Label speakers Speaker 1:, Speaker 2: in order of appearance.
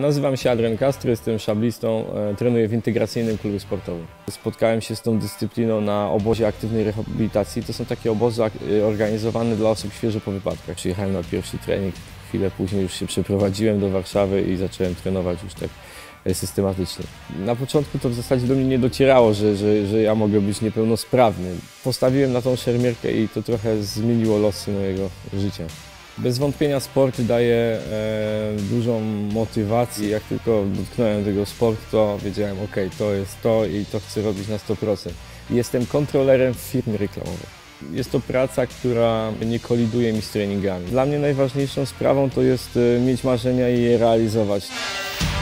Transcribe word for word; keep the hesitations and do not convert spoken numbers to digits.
Speaker 1: Nazywam się Adrian Castro, jestem szablistą, e, trenuję w integracyjnym klubie sportowym. Spotkałem się z tą dyscypliną na obozie aktywnej rehabilitacji. To są takie obozy organizowane dla osób świeżo po wypadkach. Przyjechałem na pierwszy trening, chwilę później już się przeprowadziłem do Warszawy i zacząłem trenować już tak systematycznie. Na początku to w zasadzie do mnie nie docierało, że, że, że ja mogę być niepełnosprawny. Postawiłem na tą szermierkę i to trochę zmieniło losy mojego życia. Bez wątpienia sport daje e, dużą motywację. Jak tylko dotknąłem tego sportu, to wiedziałem, ok, to jest to i to chcę robić na sto procent. Jestem kontrolerem w firmie reklamowej. Jest to praca, która nie koliduje mi z treningami. Dla mnie najważniejszą sprawą to jest mieć marzenia i je realizować.